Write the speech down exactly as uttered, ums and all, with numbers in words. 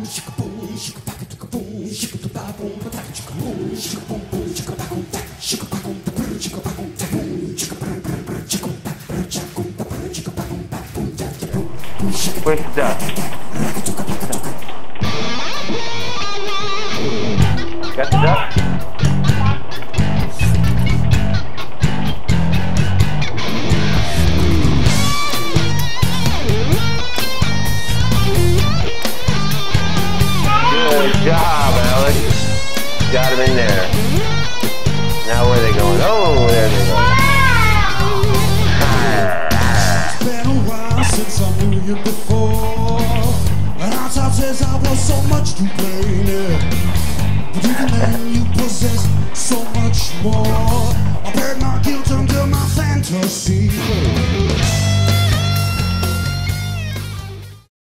Where's the duck? Got the duck? Good job, Alex. Got him in there. Now where are they going? Oh, there they go. It's been a while since I knew you before. And our top says I was so much to blame, yeah. But even then you possess so much more. I buried my guilt under my fantasy.